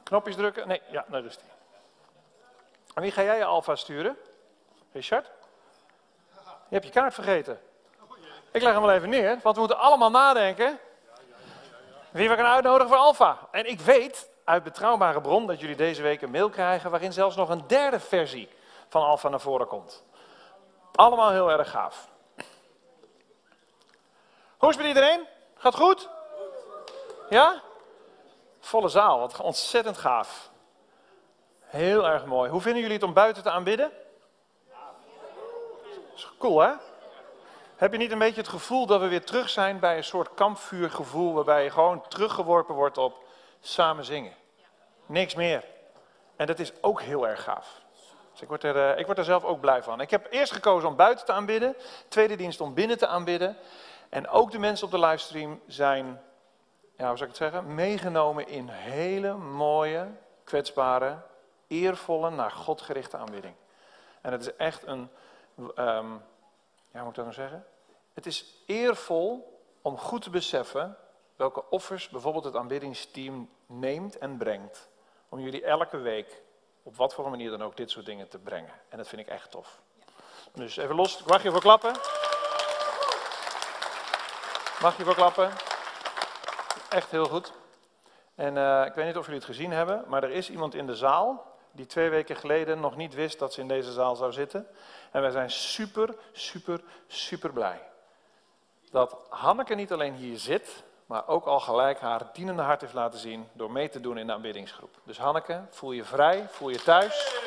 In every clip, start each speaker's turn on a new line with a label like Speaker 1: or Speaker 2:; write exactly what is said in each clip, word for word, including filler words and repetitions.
Speaker 1: Knopjes drukken? Nee, ja, nou dus die. En wie ga jij je alfa sturen? Richard? Je hebt je kaart vergeten. Ik leg hem wel even neer, want we moeten allemaal nadenken wie we gaan uitnodigen voor alfa. En ik weet uit betrouwbare bron dat jullie deze week een mail krijgen waarin zelfs nog een derde versie van alfa naar voren komt. Allemaal heel erg gaaf. Hoe is het met iedereen? Gaat goed? Ja? Volle zaal, wat ontzettend gaaf. Heel erg mooi. Hoe vinden jullie het om buiten te aanbidden? Is cool, hè? Heb je niet een beetje het gevoel dat we weer terug zijn bij een soort kampvuurgevoel, waarbij je gewoon teruggeworpen wordt op samen zingen? Niks meer. En dat is ook heel erg gaaf. Dus ik word, er, uh, ik word er zelf ook blij van. Ik heb eerst gekozen om buiten te aanbidden, tweede dienst om binnen te aanbidden. En ook de mensen op de livestream zijn, ja, hoe zou ik het zeggen, meegenomen in hele mooie, kwetsbare, eervolle, naar God gerichte aanbidding. En het is echt een, um, ja, hoe moet ik dat nou zeggen? Het is eervol om goed te beseffen welke offers bijvoorbeeld het aanbiddingsteam neemt en brengt. Om jullie elke week, op wat voor manier dan ook, dit soort dingen te brengen. En dat vind ik echt tof. Dus even los, mag je voor klappen? Mag je voor klappen? Echt heel goed. En uh, ik weet niet of jullie het gezien hebben, maar er is iemand in de zaal die twee weken geleden nog niet wist dat ze in deze zaal zou zitten. En wij zijn super, super, super blij dat Hanneke niet alleen hier zit, maar ook al gelijk haar dienende hart heeft laten zien door mee te doen in de aanbiddingsgroep. Dus Hanneke, voel je vrij, voel je thuis.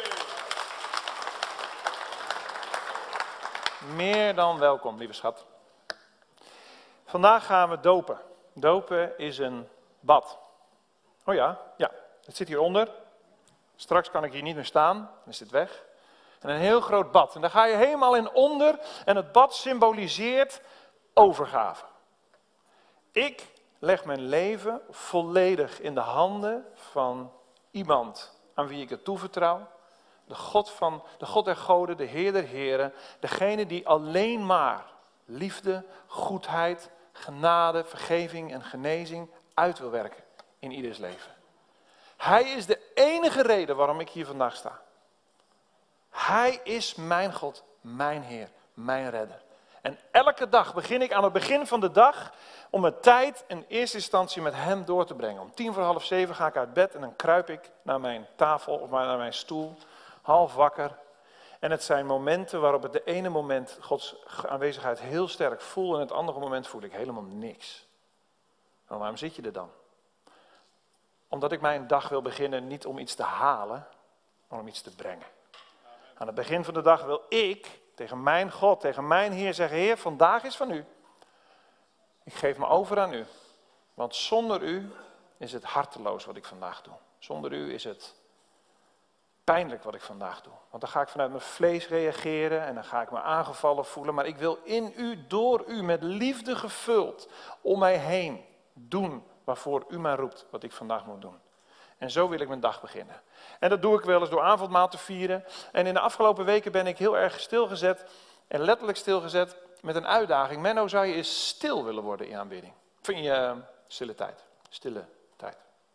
Speaker 1: Meer dan welkom, lieve schat. Vandaag gaan we dopen. Dopen is een bad. Oh ja, ja, het zit hieronder. Straks kan ik hier niet meer staan, dan is dit weg. En een heel groot bad. En daar ga je helemaal in onder. En het bad symboliseert overgave. Ik leg mijn leven volledig in de handen van iemand aan wie ik het toevertrouw. De God, van, de God der goden, de Heer der heren. Degene die alleen maar liefde, goedheid, genade, vergeving en genezing uit wil werken in ieders leven. Hij is de enige reden waarom ik hier vandaag sta. Hij is mijn God, mijn Heer, mijn redder. En elke dag begin ik aan het begin van de dag om mijn tijd in eerste instantie met hem door te brengen. Om tien voor half zeven ga ik uit bed en dan kruip ik naar mijn tafel of naar mijn stoel, half wakker. En het zijn momenten waarop het de ene moment Gods aanwezigheid heel sterk voel en het andere moment voel ik helemaal niks. En waarom zit je er dan? Omdat ik mijn dag wil beginnen niet om iets te halen, maar om iets te brengen. Aan het begin van de dag wil ik tegen mijn God, tegen mijn Heer zeggen: Heer, vandaag is van u. Ik geef me over aan u. Want zonder u is het harteloos wat ik vandaag doe. Zonder u is het pijnlijk wat ik vandaag doe. Want dan ga ik vanuit mijn vlees reageren en dan ga ik me aangevallen voelen. Maar ik wil in u, door u, met liefde gevuld, om mij heen doen waarvoor u mij roept, wat ik vandaag moet doen. En zo wil ik mijn dag beginnen. En dat doe ik wel eens door avondmaal te vieren. En in de afgelopen weken ben ik heel erg stilgezet, en letterlijk stilgezet, met een uitdaging. Menno, zou je eens stil willen worden in aanbidding? Vind je uh, stille tijd? Stille tijd.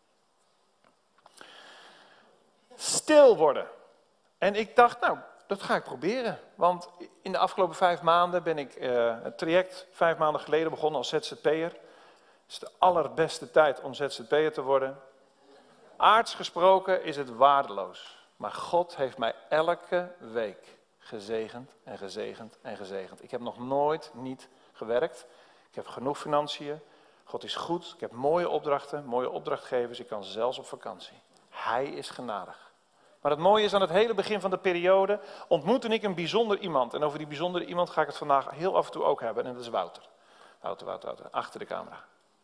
Speaker 1: Stil worden. En ik dacht, nou, dat ga ik proberen. Want in de afgelopen vijf maanden ben ik uh, het traject vijf maanden geleden begonnen als Z Z P'er. Het is de allerbeste tijd om Z Z P'er te worden. Aards gesproken is het waardeloos. Maar God heeft mij elke week gezegend en gezegend en gezegend. Ik heb nog nooit niet gewerkt. Ik heb genoeg financiën. God is goed. Ik heb mooie opdrachten, mooie opdrachtgevers. Ik kan zelfs op vakantie. Hij is genadig. Maar het mooie is, aan het hele begin van de periode ontmoette ik een bijzonder iemand. En over die bijzondere iemand ga ik het vandaag heel af en toe ook hebben. En dat is Wouter. Wouter, Wouter, Wouter. Achter de camera.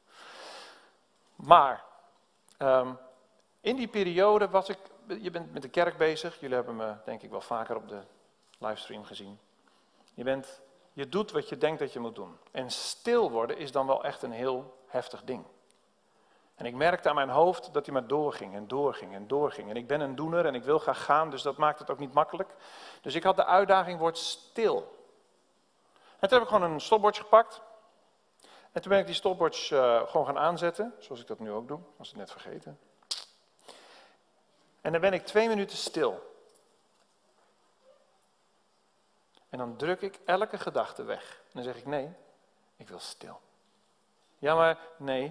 Speaker 1: Maar um, in die periode was ik, je bent met de kerk bezig. Jullie hebben me denk ik wel vaker op de livestream gezien. Je, bent, je doet wat je denkt dat je moet doen. En stil worden is dan wel echt een heel heftig ding. En ik merkte aan mijn hoofd dat hij maar doorging en doorging en doorging. En ik ben een doener en ik wil graag gaan, dus dat maakt het ook niet makkelijk. Dus ik had de uitdaging, word stil. En toen heb ik gewoon een stopwatch gepakt. En toen ben ik die stopwatch uh, gewoon gaan aanzetten, zoals ik dat nu ook doe. Was het net vergeten. En dan ben ik twee minuten stil. En dan druk ik elke gedachte weg. En dan zeg ik, nee, ik wil stil. Ja, maar nee.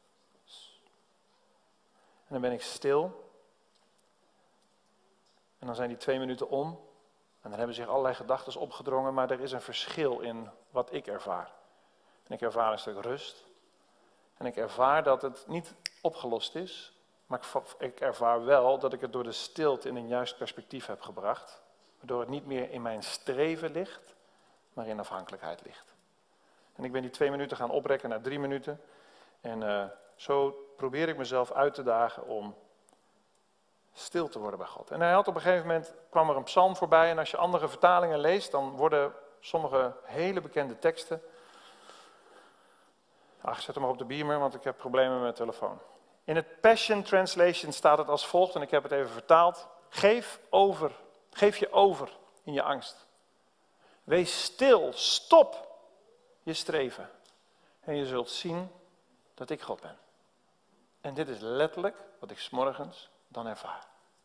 Speaker 1: En dan ben ik stil. En dan zijn die twee minuten om. En dan hebben zich allerlei gedachten opgedrongen, maar er is een verschil in wat ik ervaar. En ik ervaar een stuk rust. En ik ervaar dat het niet opgelost is, maar ik ervaar wel dat ik het door de stilte in een juist perspectief heb gebracht. Waardoor het niet meer in mijn streven ligt, maar in afhankelijkheid ligt. En ik ben die twee minuten gaan oprekken naar drie minuten. En uh, zo probeer ik mezelf uit te dagen om stil te worden bij God. En hij had op een gegeven moment, kwam er een psalm voorbij. En als je andere vertalingen leest, dan worden sommige hele bekende teksten. Ach, zet hem maar op de beamer, want ik heb problemen met mijn telefoon. In het Passion Translation staat het als volgt, en ik heb het even vertaald. Geef over, geef je over in je angst. Wees stil, stop je streven. En je zult zien dat ik God ben. En dit is letterlijk wat ik 's morgens dan ervaar.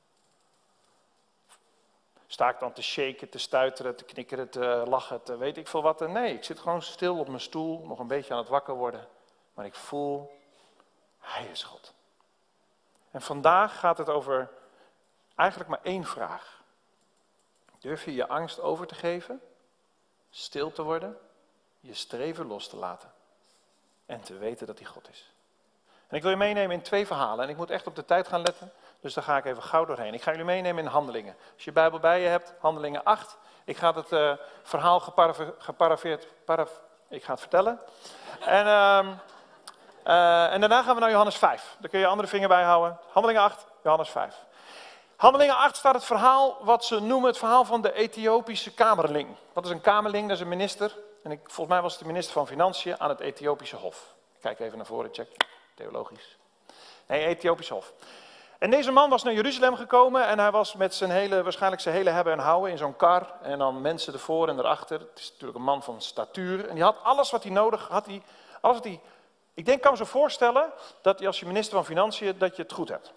Speaker 1: Sta ik dan te shaken, te stuiteren, te knikkeren, te lachen, te weet ik veel wat? Nee, ik zit gewoon stil op mijn stoel, nog een beetje aan het wakker worden. Maar ik voel, hij is God. En vandaag gaat het over eigenlijk maar één vraag. Durf je je angst over te geven, stil te worden, je streven los te laten en te weten dat hij God is? En ik wil je meenemen in twee verhalen en ik moet echt op de tijd gaan letten. Dus daar ga ik even gauw doorheen. Ik ga jullie meenemen in Handelingen. Als je je Bijbel bij je hebt, Handelingen acht. Ik ga het uh, verhaal geparafeerd, paraf, ik ga het vertellen. En, uh, uh, en daarna gaan we naar Johannes vijf. Daar kun je je andere vinger bij houden. Handelingen acht, Johannes vijf. Handelingen acht staat het verhaal wat ze noemen het verhaal van de Ethiopische kamerling. Wat is een kamerling? Dat is een minister. En ik, volgens mij was het de minister van Financiën aan het Ethiopische Hof. Kijk even naar voren, check. Theologisch. Nee, Ethiopische Hof. En deze man was naar Jeruzalem gekomen en hij was met zijn hele, waarschijnlijk zijn hele hebben en houden in zo'n kar. En dan mensen ervoor en erachter. Het is natuurlijk een man van statuur. En die had alles wat hij nodig had. Hij, alles wat hij, ik denk, ik kan me zo voorstellen dat hij als je minister van Financiën, dat je het goed hebt.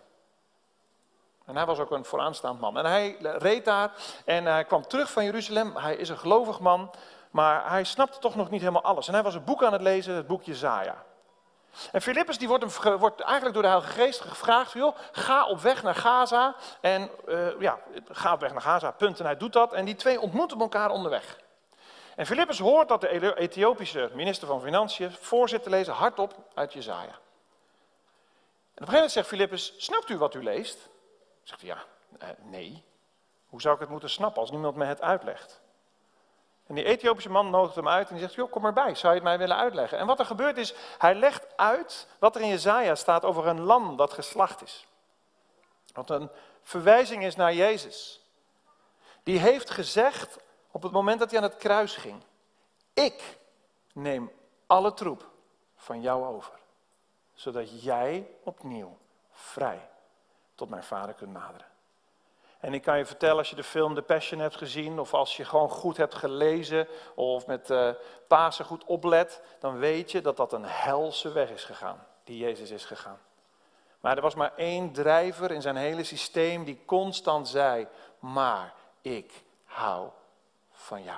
Speaker 1: En hij was ook een vooraanstaand man. En hij reed daar en hij kwam terug van Jeruzalem. Hij is een gelovig man, maar hij snapte toch nog niet helemaal alles. En hij was een boek aan het lezen, het boek Jesaja. En Filippus die wordt, hem, wordt eigenlijk door de Heilige Geest gevraagd, joh, ga op weg naar Gaza. En uh, ja, ga op weg naar Gaza, punt. En hij doet dat en die twee ontmoeten elkaar onderweg. En Filippus hoort dat de Ethiopische minister van Financiën voor zit te lezen hardop uit Jesaja. En op een gegeven moment zegt Filippus, snapt u wat u leest? Zegt hij, ja, uh, nee. Hoe zou ik het moeten snappen als niemand me het uitlegt? En die Ethiopische man nodigt hem uit en die zegt, joh, kom erbij, zou je het mij willen uitleggen? En wat er gebeurt is, hij legt uit wat er in Jesaja staat over een lam dat geslacht is. Wat een verwijzing is naar Jezus. Die heeft gezegd, op het moment dat hij aan het kruis ging, ik neem alle troep van jou over. Zodat jij opnieuw vrij tot mijn vader kunt naderen. En ik kan je vertellen, als je de film The Passion hebt gezien, of als je gewoon goed hebt gelezen, of met uh, Pasen goed oplet, dan weet je dat dat een helse weg is gegaan, die Jezus is gegaan. Maar er was maar één drijver in zijn hele systeem die constant zei, maar ik hou van jou.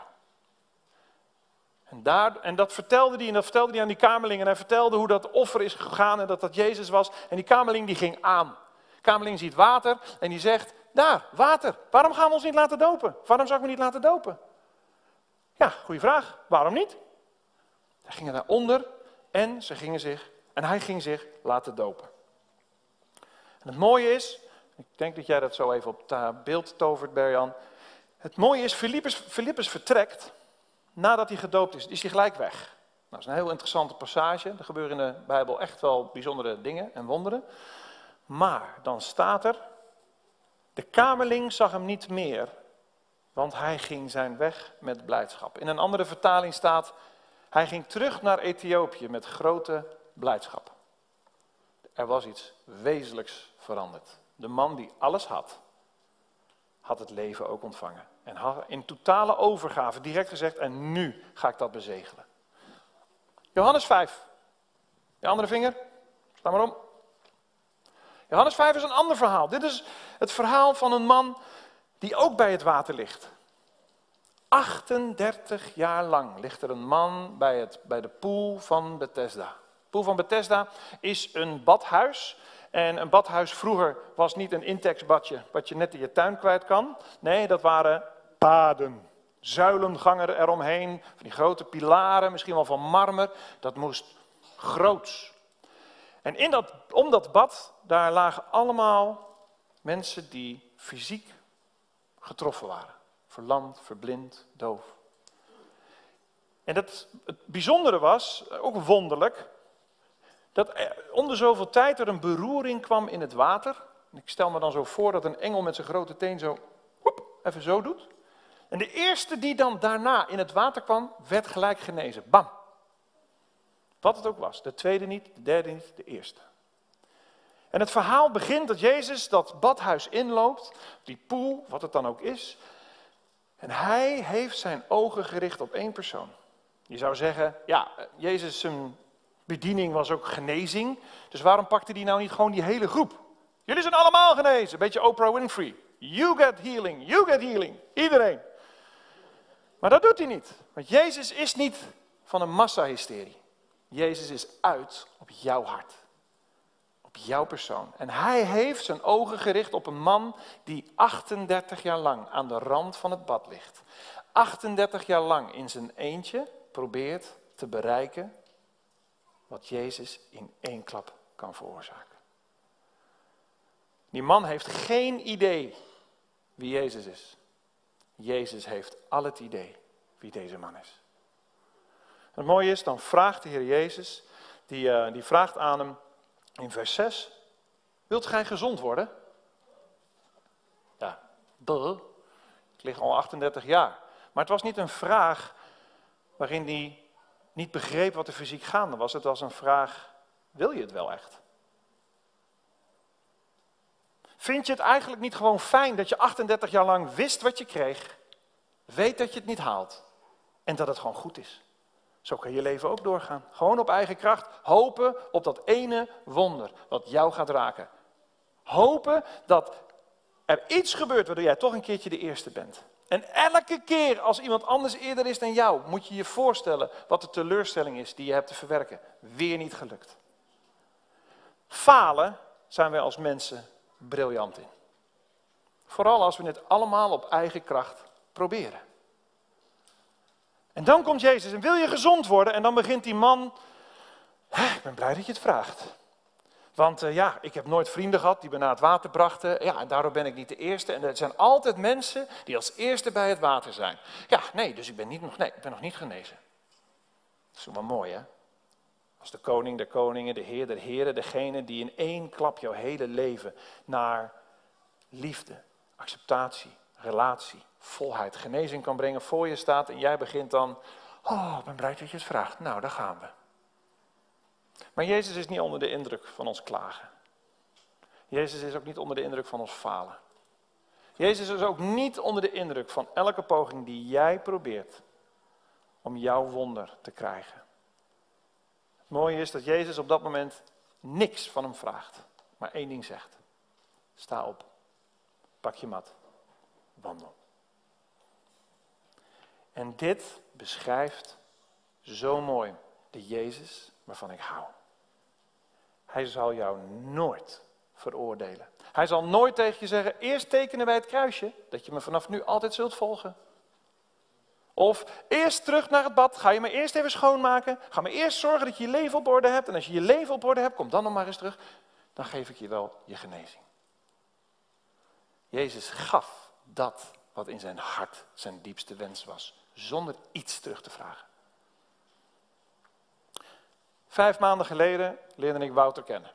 Speaker 1: En, daar, en dat vertelde hij, en dat vertelde hij aan die kamerling, en hij vertelde hoe dat offer is gegaan en dat dat Jezus was. En die kamerling die ging aan. De kamerling ziet water en die zegt, daar, water. Waarom gaan we ons niet laten dopen? Waarom zou ik me niet laten dopen? Ja, goede vraag. Waarom niet? Hij ging daaronder en ze gingen zich, en hij ging zich laten dopen. En het mooie is, ik denk dat jij dat zo even op het beeld tovert, Berjan. Het mooie is, Filippus, Filippus vertrekt nadat hij gedoopt is. Is hij gelijk weg. Nou, dat is een heel interessante passage. Er gebeuren in de Bijbel echt wel bijzondere dingen en wonderen. Maar dan staat er, de kamerling zag hem niet meer, want hij ging zijn weg met blijdschap. In een andere vertaling staat, hij ging terug naar Ethiopië met grote blijdschap. Er was iets wezenlijks veranderd. De man die alles had, had het leven ook ontvangen. En had in totale overgave direct gezegd, en nu ga ik dat bezegelen. Johannes vijf. De andere vinger, sla maar om. Johannes vijf is een ander verhaal. Dit is Het verhaal van een man die ook bij het water ligt. achtendertig jaar lang ligt er een man bij, het, bij de poel van Bethesda. De poel van Bethesda is een badhuis. En een badhuis vroeger was niet een intexbadje wat je net in je tuin kwijt kan. Nee, dat waren paden. Zuilengangen eromheen, van die grote pilaren, misschien wel van marmer. Dat moest groots. En in dat, om dat bad, daar lagen allemaal mensen die fysiek getroffen waren. Verlamd, verblind, doof. En dat, het bijzondere was, ook wonderlijk, dat er om de zoveel tijd er een beroering kwam in het water. En ik stel me dan zo voor dat een engel met zijn grote teen zo, woep, even zo doet. En de eerste die dan daarna in het water kwam, werd gelijk genezen. Bam. Wat het ook was. De tweede niet, de derde niet, de eerste. En het verhaal begint dat Jezus dat badhuis inloopt, die poel, wat het dan ook is. En hij heeft zijn ogen gericht op één persoon. Je zou zeggen, ja, Jezus zijn bediening was ook genezing. Dus waarom pakte hij nou niet gewoon die hele groep? Jullie zijn allemaal genezen. Een beetje Oprah Winfrey. You get healing, you get healing. Iedereen. Maar dat doet hij niet. Want Jezus is niet van een massahysterie. Jezus is uit op jouw hart. Op jouw persoon. En hij heeft zijn ogen gericht op een man die achtendertig jaar lang aan de rand van het bad ligt. achtendertig jaar lang in zijn eentje probeert te bereiken wat Jezus in één klap kan veroorzaken. Die man heeft geen idee wie Jezus is. Jezus heeft al het idee wie deze man is. Het mooie is, dan vraagt de Heer Jezus, die, uh, die vraagt aan hem in vers zes, wilt gij gezond worden? Ja, duh. Ik lig al achtendertig jaar. Maar het was niet een vraag waarin hij niet begreep wat er fysiek gaande was. Het was een vraag, wil je het wel echt? Vind je het eigenlijk niet gewoon fijn dat je achtendertig jaar lang wist wat je kreeg, weet dat je het niet haalt en dat het gewoon goed is? Zo kan je leven ook doorgaan. Gewoon op eigen kracht. Hopen op dat ene wonder wat jou gaat raken. Hopen dat er iets gebeurt waardoor jij toch een keertje de eerste bent. En elke keer als iemand anders eerder is dan jou, moet je je voorstellen wat de teleurstelling is die je hebt te verwerken. Weer niet gelukt. Falen zijn wij als mensen briljant in. Vooral als we het allemaal op eigen kracht proberen. En dan komt Jezus en wil je gezond worden? En dan begint die man, ik ben blij dat je het vraagt. Want uh, ja, ik heb nooit vrienden gehad die me naar het water brachten. Ja, en daardoor ben ik niet de eerste. En er zijn altijd mensen die als eerste bij het water zijn. Ja, nee, dus ik ben, niet nog, nee, ik ben nog niet genezen. Dat is wel mooi, hè? Als de koning der koningen, de heer der heren, degene die in één klap jouw hele leven naar liefde, acceptatie, relatie, volheid, genezing kan brengen, voor je staat en jij begint dan, oh, ik ben blij dat je het vraagt. Nou, daar gaan we. Maar Jezus is niet onder de indruk van ons klagen. Jezus is ook niet onder de indruk van ons falen. Jezus is ook niet onder de indruk van elke poging die jij probeert om jouw wonder te krijgen. Het mooie is dat Jezus op dat moment niks van hem vraagt, maar één ding zegt. Sta op, pak je mat, wandel. En dit beschrijft zo mooi de Jezus waarvan ik hou. Hij zal jou nooit veroordelen. Hij zal nooit tegen je zeggen, eerst tekenen wij het kruisje, dat je me vanaf nu altijd zult volgen. Of eerst terug naar het bad, ga je me eerst even schoonmaken. Ga me eerst zorgen dat je je leven op orde hebt. En als je je leven op orde hebt, kom dan nog maar eens terug. Dan geef ik je wel je genezing. Jezus gaf dat wat in zijn hart zijn diepste wens was. Zonder iets terug te vragen. Vijf maanden geleden leerde ik Wouter kennen.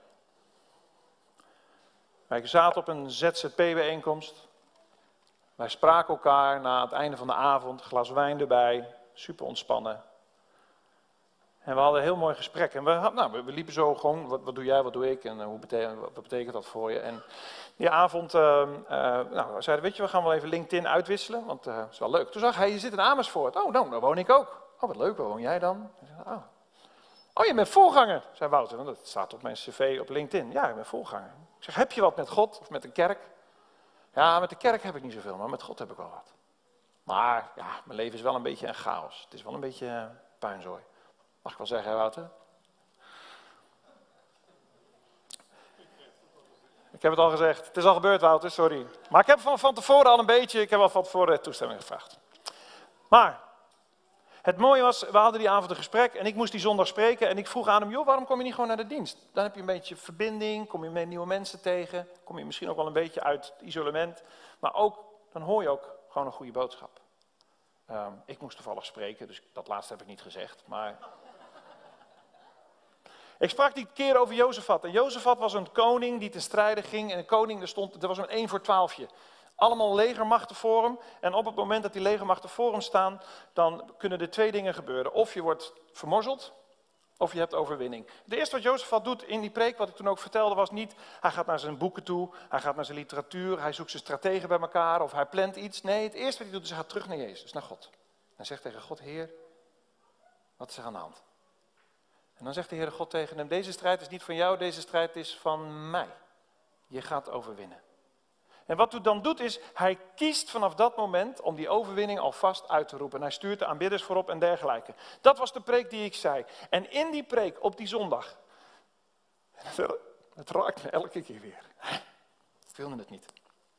Speaker 1: Wij zaten op een Z Z P-bijeenkomst. Wij spraken elkaar na het einde van de avond, glas wijn erbij, super ontspannen. En we hadden een heel mooi gesprek. En we, nou, we liepen zo gewoon, wat, wat doe jij, wat doe ik en hoe betekent, wat betekent dat voor je? En die avond uh, uh, nou, we zeiden, weet je, we gaan wel even LinkedIn uitwisselen, want uh, dat is wel leuk. Toen zag hij, je zit in Amersfoort. Oh, nou, daar woon ik ook. Oh, wat leuk, waar woon jij dan? Oh. oh, je bent voorganger, zei Wouter, want dat staat op mijn cv op LinkedIn. Ja, ik ben voorganger. Ik zeg, heb je wat met God of met een kerk? Ja, met de kerk heb ik niet zoveel, maar met God heb ik wel wat. Maar ja, mijn leven is wel een beetje een chaos. Het is wel een beetje uh, puinzooi. Mag ik wel zeggen, hè, Wouter? Ik heb het al gezegd. Het is al gebeurd, Wouter, sorry. Maar ik heb van, van tevoren al een beetje, ik heb al van tevoren toestemming gevraagd. Maar, het mooie was, we hadden die avond een gesprek en ik moest die zondag spreken. En ik vroeg aan hem, joh, waarom kom je niet gewoon naar de dienst? Dan heb je een beetje verbinding, kom je met nieuwe mensen tegen. Kom je misschien ook wel een beetje uit het isolement. Maar ook, dan hoor je ook gewoon een goede boodschap. Um, ik moest toevallig spreken, dus dat laatste heb ik niet gezegd. Maar ik sprak die keer over Jozefat. En Jozefat was een koning die ten strijde ging. En een koning, er, stond, er was een één voor twaalfje. Allemaal legermachten voor hem. En op het moment dat die legermachten voor hem staan, dan kunnen er twee dingen gebeuren. Of je wordt vermorzeld, of je hebt overwinning. Het eerste wat Jozefat doet in die preek, wat ik toen ook vertelde, was niet, hij gaat naar zijn boeken toe, hij gaat naar zijn literatuur, hij zoekt zijn strategen bij elkaar, of hij plant iets. Nee, het eerste wat hij doet, is hij gaat terug naar Jezus, naar God. Hij zegt tegen God, Heer, wat is er aan de hand? En dan zegt de Heere God tegen hem, deze strijd is niet van jou, deze strijd is van mij. Je gaat overwinnen. En wat hij dan doet is, hij kiest vanaf dat moment om die overwinning alvast uit te roepen. En hij stuurt de aanbidders voorop en dergelijke. Dat was de preek die ik zei. En in die preek op die zondag, het raakt me elke keer weer. Ik wilde het niet.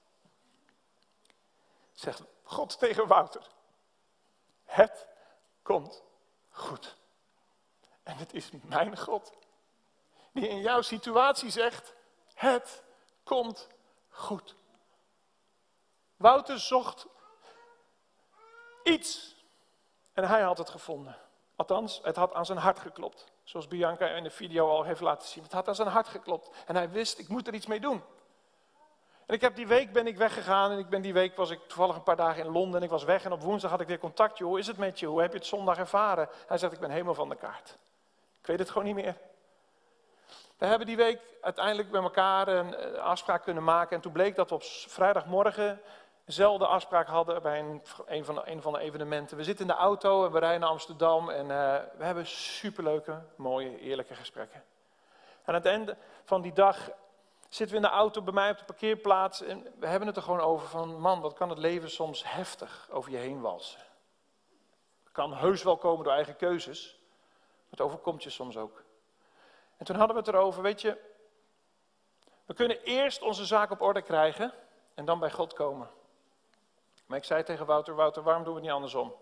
Speaker 1: Zegt God tegen Wouter, het komt goed. En het is mijn God, die in jouw situatie zegt, het komt goed. Wouter zocht iets en hij had het gevonden. Althans, het had aan zijn hart geklopt. Zoals Bianca in de video al heeft laten zien. Het had aan zijn hart geklopt en hij wist, ik moet er iets mee doen. En ik heb die week ben ik weggegaan en ik ben die week was ik toevallig een paar dagen in Londen en ik was weg en op woensdag had ik weer contact. Joh, hoe is het met je? Hoe heb je het zondag ervaren? Hij zegt, ik ben helemaal van de kaart. Ik weet het gewoon niet meer. We hebben die week uiteindelijk bij elkaar een afspraak kunnen maken. En toen bleek dat we op vrijdagmorgen dezelfde afspraak hadden bij een, een, van de, een van de evenementen. We zitten in de auto en we rijden naar Amsterdam. En uh, we hebben superleuke, mooie, eerlijke gesprekken. En aan het einde van die dag zitten we in de auto bij mij op de parkeerplaats. En we hebben het er gewoon over van, man, wat kan het leven soms heftig over je heen walsen. Het kan heus wel komen door eigen keuzes. Het overkomt je soms ook. En toen hadden we het erover, weet je, we kunnen eerst onze zaak op orde krijgen en dan bij God komen. Maar ik zei tegen Wouter, Wouter, waarom doen we het niet andersom?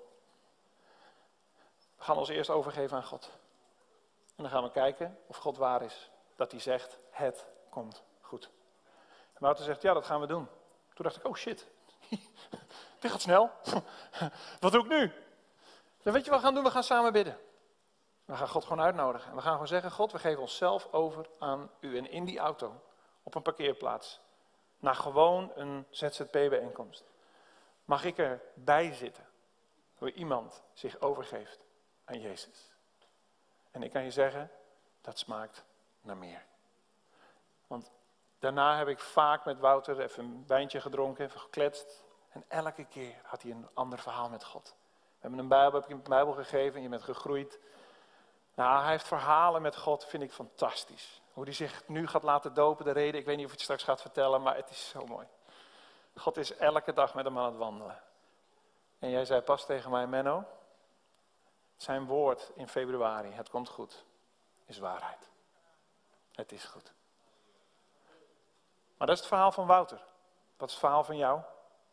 Speaker 1: We gaan ons eerst overgeven aan God. En dan gaan we kijken of God waar is. Dat hij zegt, het komt goed. En Wouter zegt, ja, dat gaan we doen. Toen dacht ik, oh shit, dit gaat snel. Wat doe ik nu? Dan weet je wat we gaan doen? We gaan samen bidden. We gaan God gewoon uitnodigen. En we gaan gewoon zeggen, God, we geven onszelf over aan u. En in die auto, op een parkeerplaats, naar gewoon een Z Z P-bijeenkomst, mag ik erbij zitten, hoe iemand zich overgeeft aan Jezus. En ik kan je zeggen, dat smaakt naar meer. Want daarna heb ik vaak met Wouter even een wijntje gedronken, even gekletst. En elke keer had hij een ander verhaal met God. We hebben een Bijbel, heb ik hem een Bijbel gegeven en je bent gegroeid. Nou, hij heeft verhalen met God, vind ik fantastisch. Hoe hij zich nu gaat laten dopen, de reden, ik weet niet of hij het straks gaat vertellen, maar het is zo mooi. God is elke dag met hem aan het wandelen. En jij zei pas tegen mij, Menno, zijn woord in februari, het komt goed, is waarheid. Het is goed. Maar dat is het verhaal van Wouter. Wat is het verhaal van jou?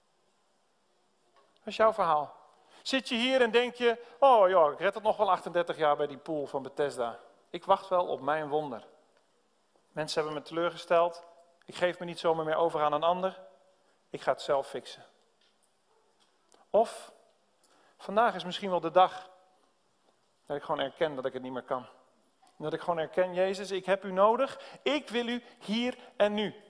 Speaker 1: Dat is jouw verhaal. Zit je hier en denk je, oh ja, ik red het nog wel achtendertig jaar bij die pool van Bethesda. Ik wacht wel op mijn wonder. Mensen hebben me teleurgesteld. Ik geef me niet zomaar meer over aan een ander. Ik ga het zelf fixen. Of, vandaag is misschien wel de dag dat ik gewoon erken dat ik het niet meer kan. Dat ik gewoon erken, Jezus, ik heb u nodig. Ik wil u hier en nu.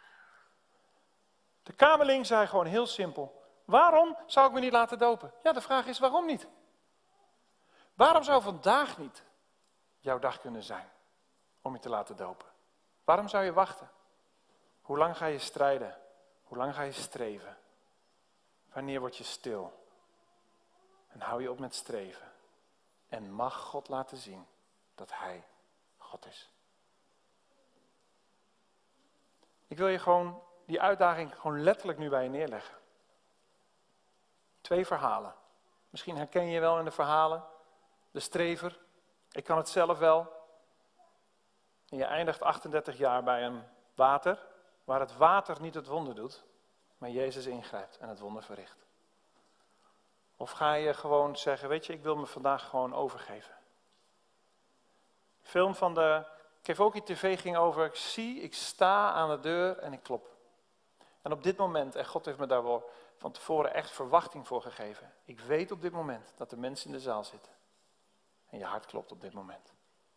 Speaker 1: De kamerling zei gewoon heel simpel. Waarom zou ik me niet laten dopen? Ja, de vraag is waarom niet? Waarom zou vandaag niet jouw dag kunnen zijn om je te laten dopen? Waarom zou je wachten? Hoe lang ga je strijden? Hoe lang ga je streven? Wanneer word je stil? En hou je op met streven? En mag God laten zien dat Hij God is. Ik wil je gewoon die uitdaging gewoon letterlijk nu bij je neerleggen. Twee verhalen. Misschien herken je wel in de verhalen. De strever. Ik kan het zelf wel. En je eindigt achtendertig jaar bij een water, waar het water niet het wonder doet, maar Jezus ingrijpt en het wonder verricht. Of ga je gewoon zeggen, weet je, ik wil me vandaag gewoon overgeven. De film van de Kevoki T V ging over, ik zie, ik sta aan de deur en ik klop. En op dit moment, en God heeft me daar wel van tevoren echt verwachting voor gegeven. Ik weet op dit moment dat er mensen in de zaal zitten. En je hart klopt op dit moment.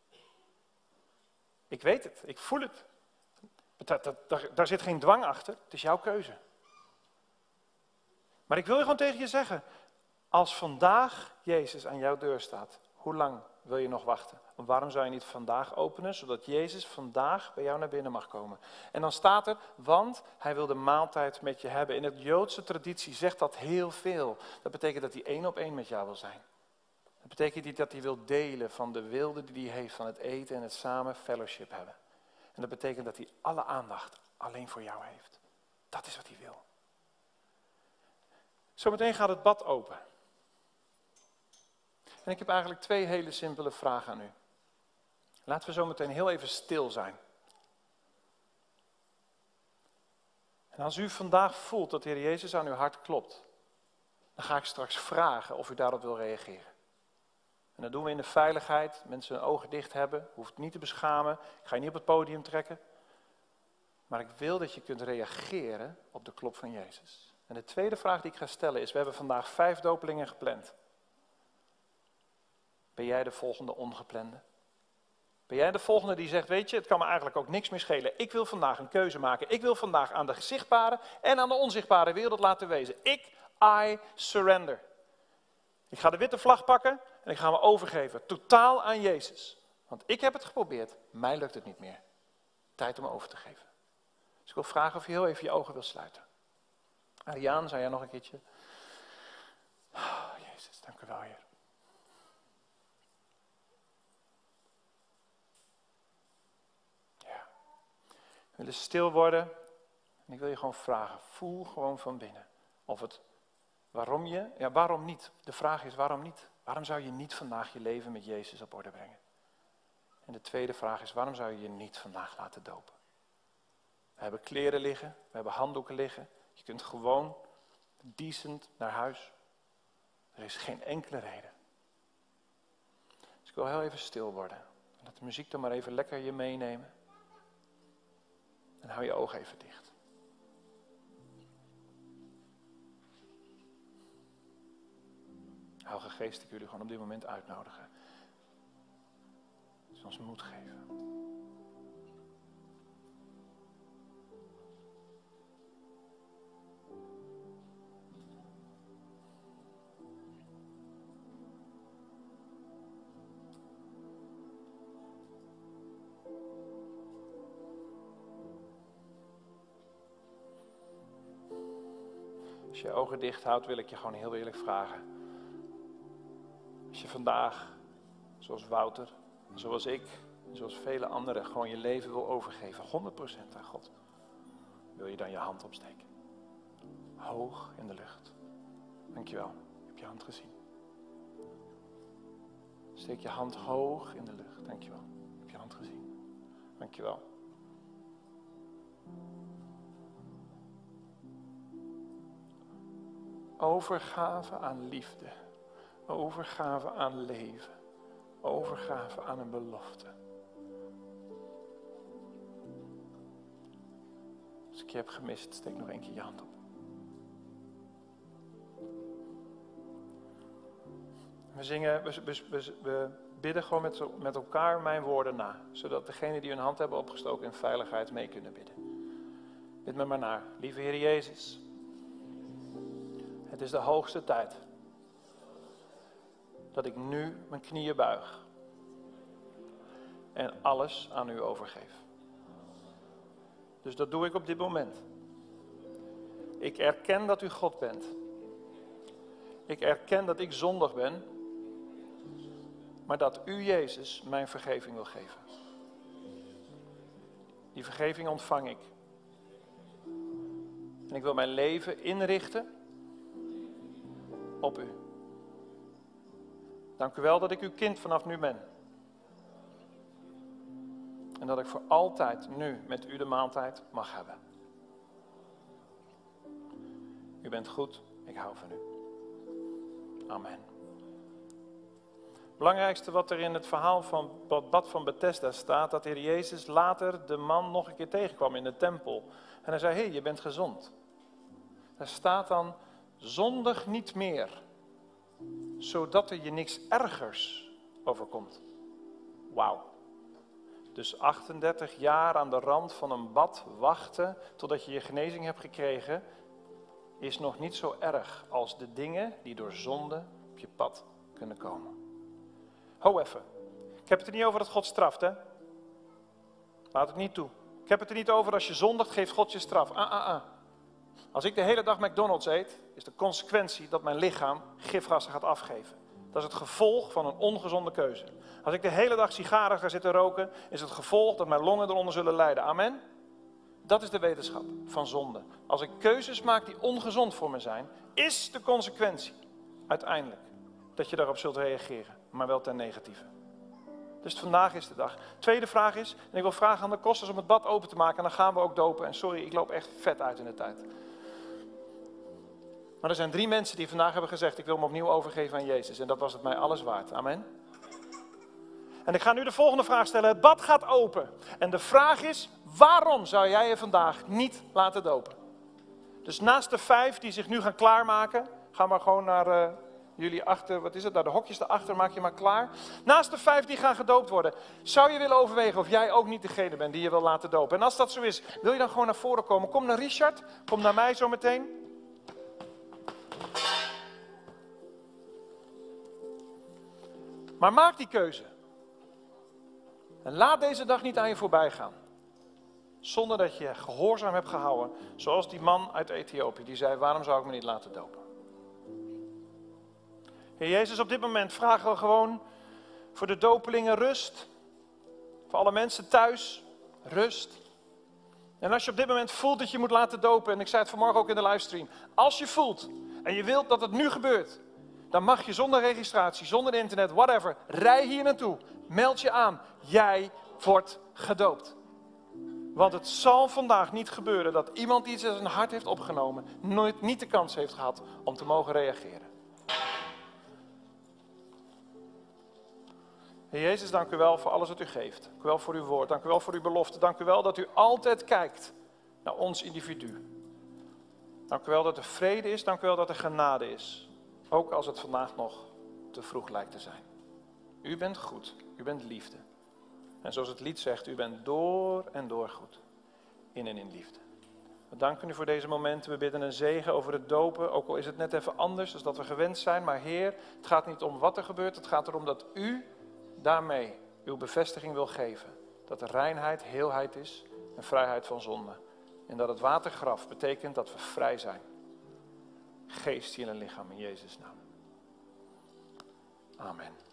Speaker 1: Ik weet het, ik voel het. Dat, dat, daar, daar zit geen dwang achter, het is jouw keuze. Maar ik wil je gewoon tegen je zeggen, als vandaag Jezus aan jouw deur staat, hoe lang wil je nog wachten? Waarom zou je niet vandaag openen, zodat Jezus vandaag bij jou naar binnen mag komen? En dan staat er, want hij wil de maaltijd met je hebben. In het Joodse traditie zegt dat heel veel. Dat betekent dat hij één op één met jou wil zijn. Dat betekent niet dat hij wil delen van de wilde die hij heeft, van het eten en het samen fellowship hebben. En dat betekent dat hij alle aandacht alleen voor jou heeft. Dat is wat hij wil. Zometeen gaat het bad open. En ik heb eigenlijk twee hele simpele vragen aan u. Laten we zometeen heel even stil zijn. En als u vandaag voelt dat de Heer Jezus aan uw hart klopt, dan ga ik straks vragen of u daarop wil reageren. En dat doen we in de veiligheid, mensen hun ogen dicht hebben, hoeft niet te beschamen, ik ga je niet op het podium trekken. Maar ik wil dat je kunt reageren op de klop van Jezus. En de tweede vraag die ik ga stellen is, we hebben vandaag vijf dopelingen gepland. Ben jij de volgende ongeplande? Ben jij de volgende die zegt, weet je, het kan me eigenlijk ook niks meer schelen. Ik wil vandaag een keuze maken. Ik wil vandaag aan de zichtbare en aan de onzichtbare wereld laten wezen. Ik, I surrender. Ik ga de witte vlag pakken en ik ga me overgeven. Totaal aan Jezus. Want ik heb het geprobeerd, mij lukt het niet meer. Tijd om over te geven. Dus ik wil vragen of je heel even je ogen wil sluiten. Ariaan, zou jij nog een keertje? Oh, Jezus, dank u wel, Heer. Ja. We willen stil worden. En ik wil je gewoon vragen, voel gewoon van binnen. Of het, waarom je, ja waarom niet? De vraag is waarom niet? Waarom zou je niet vandaag je leven met Jezus op orde brengen? En de tweede vraag is, waarom zou je je niet vandaag laten dopen? We hebben kleren liggen, we hebben handdoeken liggen. Je kunt gewoon decent naar huis. Er is geen enkele reden. Dus ik wil heel even stil worden. Laat de muziek dan maar even lekker je meenemen. En hou je ogen even dicht. Heilige Geest, ik wil jullie gewoon op dit moment uitnodigen. Dus ons moed geven. Als je je ogen dicht houdt, wil ik je gewoon heel eerlijk vragen. Als je vandaag, zoals Wouter, zoals ik, zoals vele anderen, gewoon je leven wil overgeven, honderd procent aan God, wil je dan je hand opsteken. Hoog in de lucht. Dankjewel, ik heb je hand gezien. Steek je hand hoog in de lucht. Dankjewel, ik heb je hand gezien. Dankjewel. Overgave aan liefde. Overgave aan leven. Overgave aan een belofte. Als ik je heb gemist, steek nog een keer je hand op. We zingen, we, we, we, we bidden gewoon met, met elkaar mijn woorden na. Zodat degenen die hun hand hebben opgestoken in veiligheid mee kunnen bidden. Bid me maar naar. Lieve Heer Jezus. Het is de hoogste tijd dat ik nu mijn knieën buig en alles aan u overgeef. Dus dat doe ik op dit moment. Ik erken dat u God bent. Ik erken dat ik zondig ben, maar dat u, Jezus, mijn vergeving wil geven. Die vergeving ontvang ik. En ik wil mijn leven inrichten op u. Dank u wel dat ik uw kind vanaf nu ben. En dat ik voor altijd nu met u de maaltijd mag hebben. U bent goed, ik hou van u. Amen. Het belangrijkste wat er in het verhaal van het bad van Bethesda staat, dat de Heer Jezus later de man nog een keer tegenkwam in de tempel. En hij zei, hé, hey, je bent gezond. Daar staat dan, zondig niet meer, zodat er je niks ergers overkomt. Wauw. Dus achtendertig jaar aan de rand van een bad wachten totdat je je genezing hebt gekregen, is nog niet zo erg als de dingen die door zonde op je pad kunnen komen. Ho even. Ik heb het er niet over dat God straft, hè? Laat het niet toe. Ik heb het er niet over als je zondigt, geeft God je straf. Ah, ah, ah. Als ik de hele dag McDonald's eet, is de consequentie dat mijn lichaam gifgassen gaat afgeven. Dat is het gevolg van een ongezonde keuze. Als ik de hele dag sigaren ga zitten roken, is het gevolg dat mijn longen eronder zullen lijden. Amen? Dat is de wetenschap van zonde. Als ik keuzes maak die ongezond voor me zijn, is de consequentie uiteindelijk dat je daarop zult reageren, maar wel ten negatieve. Dus vandaag is de dag. Tweede vraag is, en ik wil vragen aan de kosters om het bad open te maken en dan gaan we ook dopen. En sorry, ik loop echt vet uit in de tijd. Maar er zijn drie mensen die vandaag hebben gezegd, ik wil me opnieuw overgeven aan Jezus. En dat was het mij alles waard. Amen. En ik ga nu de volgende vraag stellen. Het bad gaat open. En de vraag is, waarom zou jij je vandaag niet laten dopen? Dus naast de vijf die zich nu gaan klaarmaken, ga maar gewoon naar uh, jullie achter, wat is het, naar de hokjes daarachter, maak je maar klaar. Naast de vijf die gaan gedoopt worden, zou je willen overwegen of jij ook niet degene bent die je wil laten dopen? En als dat zo is, wil je dan gewoon naar voren komen? Kom naar Richard, kom naar mij zo meteen. Maar maak die keuze. En laat deze dag niet aan je voorbij gaan. Zonder dat je gehoorzaam hebt gehouden. Zoals die man uit Ethiopië. Die zei, waarom zou ik me niet laten dopen? Heer Jezus, op dit moment vragen we gewoon voor de dopelingen rust. Voor alle mensen thuis, rust. En als je op dit moment voelt dat je moet laten dopen. En ik zei het vanmorgen ook in de livestream. Als je voelt en je wilt dat het nu gebeurt. Dan mag je zonder registratie, zonder internet, whatever, rij hier naartoe. Meld je aan. Jij wordt gedoopt. Want het zal vandaag niet gebeuren dat iemand die iets in zijn hart heeft opgenomen, nooit niet de kans heeft gehad om te mogen reageren. Heer Jezus, dank u wel voor alles wat u geeft. Dank u wel voor uw woord. Dank u wel voor uw belofte. Dank u wel dat u altijd kijkt naar ons individu. Dank u wel dat er vrede is. Dank u wel dat er genade is. Ook als het vandaag nog te vroeg lijkt te zijn. U bent goed. U bent liefde. En zoals het lied zegt, u bent door en door goed. In en in liefde. We danken u voor deze momenten. We bidden een zegen over het dopen. Ook al is het net even anders dan dat we gewend zijn. Maar Heer, het gaat niet om wat er gebeurt. Het gaat erom dat u daarmee uw bevestiging wil geven. Dat er reinheid, heelheid is en vrijheid van zonde. En dat het watergraf betekent dat we vrij zijn. Geest, ziel en lichaam in Jezus' naam. Amen.